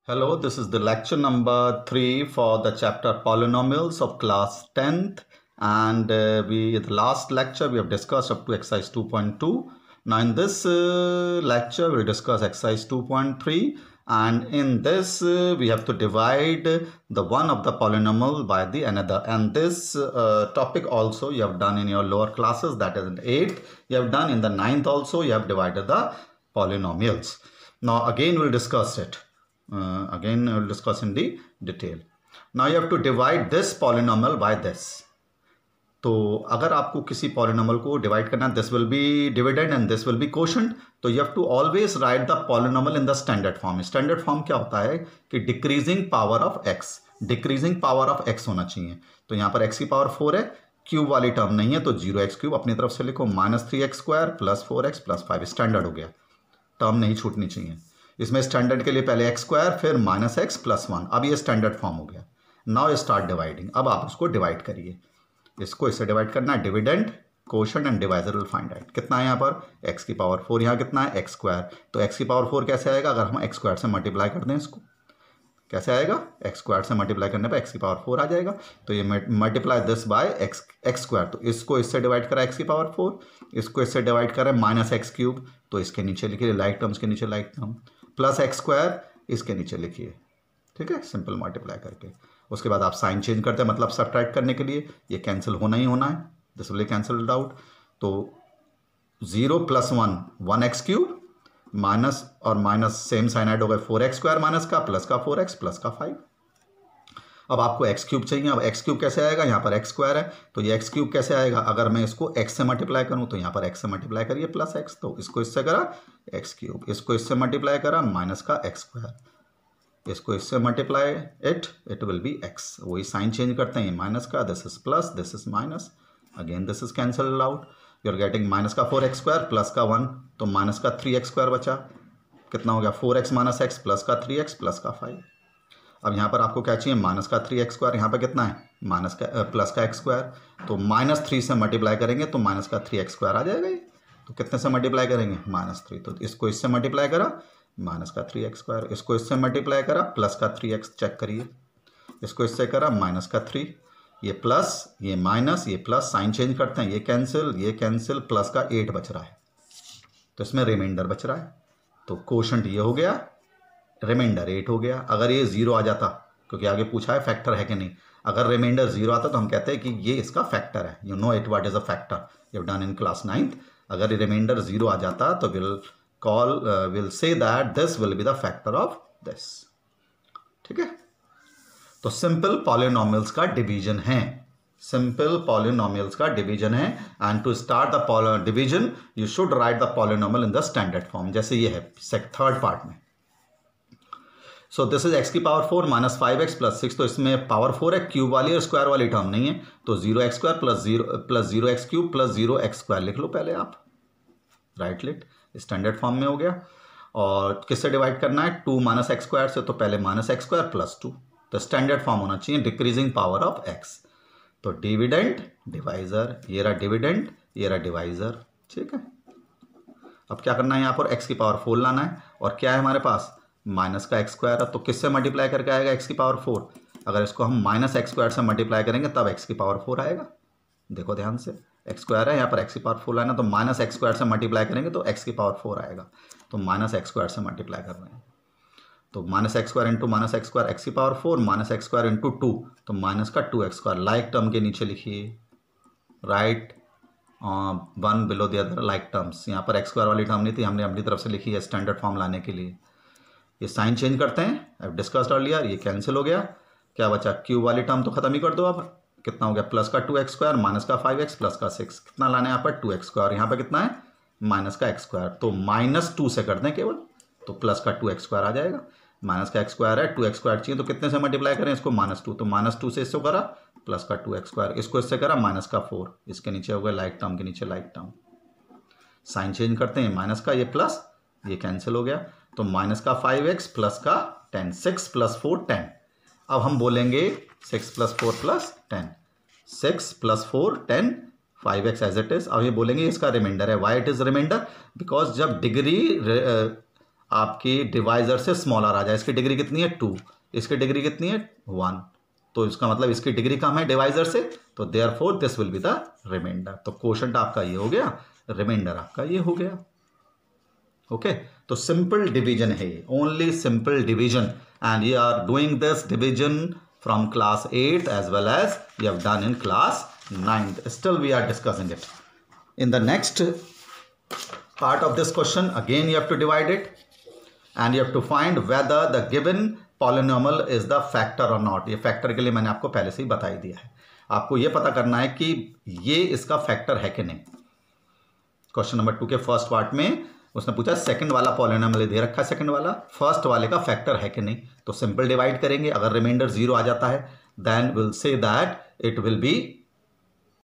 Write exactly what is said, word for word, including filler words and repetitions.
Hello, this is the lecture number three for the chapter polynomials of class tenth, and uh, we in the last lecture we have discussed up to exercise two point two. Now in this uh, lecture we'll discuss exercise two point three, and in this uh, we have to divide the one of the polynomial by the another, and this uh, topic also you have done in your lower classes, that is in eighth, you have done in the ninth also, you have divided the polynomials. Now again we'll discuss it. Uh, again I will discuss in the detail. Now you have to divide this polynomial by this. तो अगर आपको किसी polynomial को divide करना है, this will be dividend and this will be quotient, तो you have to always write the polynomial in the standard form. Standard form क्या होता है कि decreasing power of x, decreasing power of x होना चाहिए. तो यहाँ पर एक्स की पावर फोर है, क्यूब वाली टर्म नहीं है, तो जीरो एक्स क्यूब अपनी तरफ से लिखो, minus three x square plus four x plus five. Standard हो गया, टर्म नहीं छूटनी चाहिए. इसमें स्टैंडर्ड के लिए पहले एक्स स्क्वायर फिर माइनस एक्स प्लस वन. अब ये स्टैंडर्ड फॉर्म हो गया. Now start dividing. अब आप उसको डिवाइड करिए. इसको इससे डिवाइड करना है, dividend quotient and divisor will find out. कितना है यहाँ पर एक्स की पावर फोर, यहाँ कितना है एक्स स्क्वायर. तो एक्स की पावर फोर कैसे आएगा अगर हम एक्स स्क्वायर से मल्टीप्लाई कर दें, इसको कैसे आएगा, एक्स स्क्वायर से मल्टीप्लाई करने पर एक्स की पावर फोर आ जाएगा. तो ये multiply this by x x square. तो इसको इससे डिवाइड करा एक्स की पावर फोर, इसको इससे डिवाइड करें माइनस एक्स क्यूब, तो इसके नीचे लिखिए लाइक टर्म्स के नीचे like term, plus x square इसके नीचे लिखिए. ठीक है, सिंपल मल्टीप्लाई करके. उसके बाद आप साइन चेंज करते हैं, मतलब सब्ट्रैक्ट करने के लिए. ये कैंसिल होना ही होना है, दिस विल कैंसिल्ड आउट. तो zero plus one one x cube, minus और माइनस सेम साइन ऐड हो गए, फोर एक्स स्क्वायर माइनस का प्लस का फोर एक्स प्लस का फाइव. अब आपको एक्स क्यूब चाहिए. अब एक्स क्यूब कैसे आएगा, यहाँ पर एक्स स्क्वायर है, तो ये एक्स क्यूब कैसे आएगा अगर मैं इसको एक्स से मल्टीप्लाई करूँ, तो यहाँ पर एक्स से मल्टीप्लाई करिए प्लस एक्स, तो इसको इससे करा एक्स क्यूब, इसको इससे मल्टीप्लाई करा माइनस का एक्स स्क्वायर, इसको इससे multiply it it will be x. वही साइन चेंज करते हैं, माइनस का this is plus this is minus, again this is cancel out. You are getting minus का फोर एक्स स्क्वायर प्लस का one, तो minus का थ्री एक्स स्क्वायर बचा. कितना हो गया, four x minus x plus का थ्री एक्स प्लस का फाइव. अब यहाँ पर आपको क्या चाहिए, माइनस का थ्री एक्स स्क्वायर, यहाँ पर कितना है माइनस का प्लस का एक्स स्क्वायर. तो माइनस थ्री से मल्टीप्लाई करेंगे तो माइनस का थ्री एक्स स्क्वायर आ जाएगा. ये तो कितने से मल्टीप्लाई करेंगे, माइनस थ्री. तो इसको इससे मल्टीप्लाई करा माइनस का थ्री एक्स स्क्वायर, इसको इससे मल्टीप्लाई करा प्लस का थ्री एक्स, चेक करिए, इसको इससे करा माइनस का थ्री, ये प्लस ये माइनस ये प्लस, साइन चेंज करते हैं, ये कैंसिल ये कैंसिल, प्लस का एट बच रहा है, तो इसमें रिमाइंडर बच रहा है. तो कोशेंट ये हो गया, रिमाइंडर एट हो गया. अगर ये जीरो आ जाता, क्योंकि आगे पूछा है फैक्टर है कि नहीं, अगर रिमाइंडर जीरो आता तो हम कहते हैं कि ये इसका फैक्टर है. You know it what is a factor, you have done in class ninth. अगर रिमाइंडर जीरो आ जाता तो will call will say that this will be the factor of this. ठीक है, तो सिंपल पॉलिनोमियल्स का डिवीजन है, सिंपल पॉलिनोमियल्स का डिवीजन है. And to start the division you should write the polynomial in the standard form, जैसे ये है थर्ड पार्ट में. सो दिस इज एक्स की power four minus five x plus six. तो इसमें पावर फोर है, क्यूब वाली और स्क्वायर वाली टर्म नहीं है, तो zero x square plus zero plus zero x cube plus zero x square लिख लो पहले आप, राइट लिट, स्टैंडर्ड फॉर्म में हो गया. और किससे डिवाइड करना है, टू माइनस एक्स स्क्वायर से, तो पहले minus x square plus two. तो स्टैंडर्ड फॉर्म होना चाहिए, डिक्रीजिंग पावर ऑफ एक्स. तो डिविडेंड डिवाइजर, ये रहा डिविडेंड ये रहा डिवाइजर. ठीक है, अब क्या करना है, यहाँ पर एक्स की पावर फोर लाना है, और क्या है हमारे पास माइनस का एक्स स्क्वायर है, तो किससे मल्टीप्लाई करके आएगा एक्स की पावर फोर. अगर इसको हम माइनस एक्स स्क्वायर से मल्टीप्लाई करेंगे तब एक्स की पावर फोर आएगा. देखो ध्यान से, एक्स स्क्वायर है, यहाँ पर एक्स की पावर फोर लाना, तो माइनस एक्स स्क्वायर से मल्टीप्लाई करेंगे तो एक्स की पावर फोर आएगा. तो माइनस एक्स स्क्वायर से मल्टीप्लाई कर रहे हैं, तो minus x square into minus x square x की power four, minus x square into two, तो माइनस का two x square, like term के नीचे लिखिए, write one below the other like terms. यहाँ पर एक्स स्क्वायर वाली टर्म नहीं थी, हमने अपनी तरफ से लिखी है स्टैंडर्ड फॉर्म लाने के लिए. ये साइन चेंज करते हैं, अब डिस्कस्ड अर्लियर, ये कैंसिल हो गया. क्या बचा, क्यूब वाली टर्म तो खत्म ही कर दो. अब कितना हो गया, प्लस का टू एक्स स्क्वायर माइनस का फाइव एक्स प्लस का सिक्स. कितना लाना है यहाँ पर, टू एक्स स्क्वायर, यहाँ पर कितना है माइनस का एक्स स्क्वायर, तो माइनस टू से कर दें केवल, तो प्लस का टू एक्स स्क्वायर आ जाएगा. माइनस का एक्स स्क्वायर है, टू एक्स स्क्वायर चाहिए, तो कितने से मल्टीप्लाई करें इसको, माइनस टू, तो माइनस टू से इसको करा प्लस का टू एक्स स्क्वायर, इसको इससे करा माइनस का फोर, इसके नीचे हो गया लाइक टर्म के नीचे लाइक टर्म. साइन चेंज करते हैं, माइनस का ये प्लस ये कैंसिल हो गया, तो माइनस का फाइव एक्स प्लस का ten, six plus four ten. अब हम बोलेंगे six plus four plus ten, six plus four ten, five x as it is. अब ये बोलेंगे इसका रिमाइंडर है. Why it is remainder, because जब डिग्री आपकी डिवाइजर से स्मॉलर आ जाए। इसकी डिग्री कितनी है टू, इसकी डिग्री कितनी है वन, तो इसका मतलब इसकी डिग्री कम है डिवाइजर से, तो therefore this will be the remainder. तो क्वोशंट आपका ये हो गया, रिमाइंडर आपका ये हो गया। ओके, तो सिंपल डिवीजन है, only simple division, and you are doing this division from class eight as well as you have done in class ninth. Still we are discussing it. In the next part of this question, again you have to divide it and you have to find whether the given polynomial is the factor or not. ये factor के लिए मैंने आपको पहले से ही बता ही दिया है, आपको ये पता करना है कि ये इसका फैक्टर है कि नहीं। क्वेश्चन नंबर टू के फर्स्ट पार्ट में उसने पूछा सेकंड वाला पॉलिनोमियल दे रखा है, सेकंड वाला फर्स्ट वाले का फैक्टर है कि नहीं, तो सिंपल डिवाइड करेंगे। अगर रिमाइंडर जीरो आ जाता है then will say that it will B